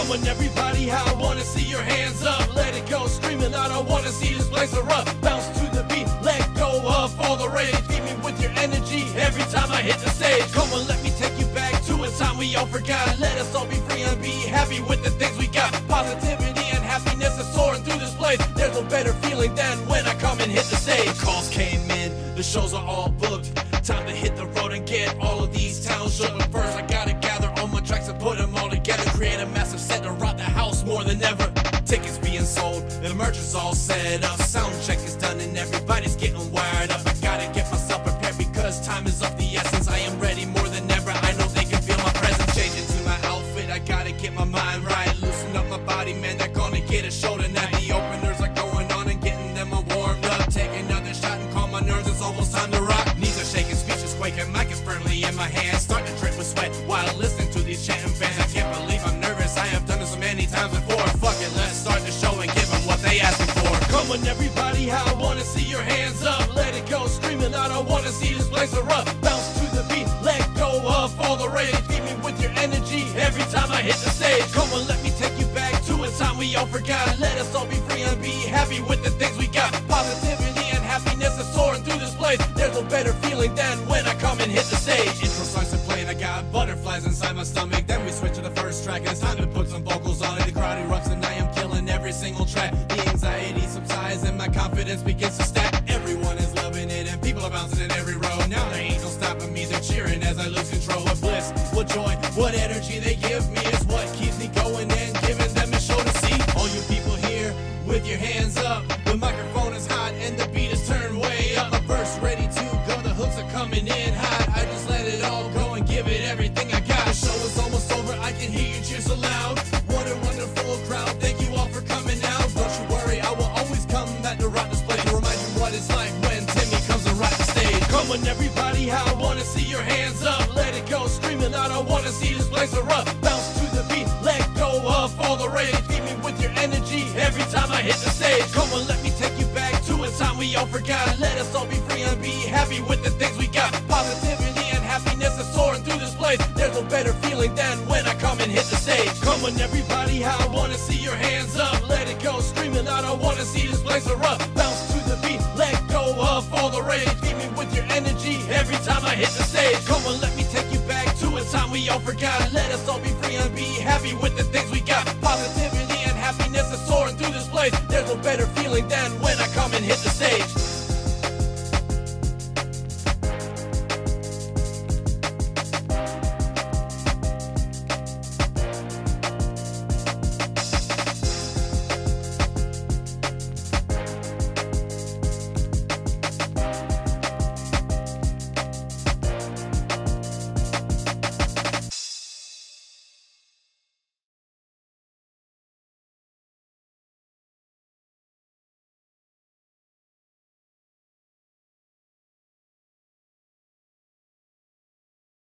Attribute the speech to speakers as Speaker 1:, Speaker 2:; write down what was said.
Speaker 1: Come on everybody, how I wanna see your hands up. Let it go, screaming out, I wanna see this place erupt. Bounce to the beat, let go of all the rage. Feed me with your energy every time I hit the stage. Come on, let me take you back to a time we all forgot. Let us all be free and be happy with the things we got. Positivity and happiness is soaring through this place. There's no better feeling than when I come and hit the stage. The calls came in, the shows are all booked. Time to hit the road and get all of these towns shook. But first I gotta gather all my tracks and put them all together. Create a massive set to rock the house more than ever. Tickets being sold, the merch is all set up. Sound check is done and everybody's getting wired up. I gotta get myself prepared because time is of the essence. I am ready more than ever, I know they can feel my presence. Changing to my outfit, I gotta get my mind right. Loosen up my body, man, they're gonna get a show tonight. The openers are going on and getting them all warmed up. Take another shot and calm my nerves, it's almost time to rock. Knees are shaking, speech is quaking, mic is firmly in my hand. Starting to drip with sweat while listening to these chanting fans. I can't believe I'm nervous, I have done this so many times before. Fuck it, let's start the show and give them what they asking for. Come on everybody, how I wanna see your hands up. Let it go, screaming out, I wanna see this place erupt. Bounce to the beat, let go of all the rage. Feed me with your energy every time I hit the stage. Come on, let me take you back to a time we all forgot. Let us all be free and be happy with the things we got. Positivity and happiness is soaring through this place. There's no better feeling than when I come and hit the stage. Intro starts to play and I got butterflies inside my stomach. Then we switch to the first track and it's time to put some vocals on it. The crowd erupts and I am killing every single track. The anxiety subsides and my confidence begins to stack. Everyone is loving it and people are bouncing in every row. Now there ain't no stopping me, they're cheering as I lose control. What bliss, what joy, what energy they give me is what keeps me going and giving them a show to see. All you people here with your hands up. The microphone is hot and the beat is turned way up. My verse ready to go, the hooks are coming in hot. I just let it all go and give it everything I got. The show is almost over, I can hear you cheer so loud. What a wonderful crowd, thank you all for coming out. Don't you worry, I will always come back to rock this place. To remind you what it's like when Timmy comes to rock the stage. Come on everybody, how I wanna see your hands up. Let it go, screaming out, I wanna see this place erupt. Bounce to the beat, let go of all the rage. Feed me with your energy every time I hit the stage. Come on, let me take you back to a time we all forgot. Let us all be free and be happy with the things we got. Positivity and happiness is soaring through this place. There's no better feeling than when I come and hit the stage. Come on everybody, how I wanna see your hands up. Let it go, screaming out, I wanna see this place erupt. Bounce to the beat, let go of all the rage. Feed me with your energy every time I hit the stage. Come on, let me take you back to a time we all forgot. Let us all be free and be happy with the things we got. Positivity and happiness is soaring through this place. There's no better feeling than when I come and hit the stage.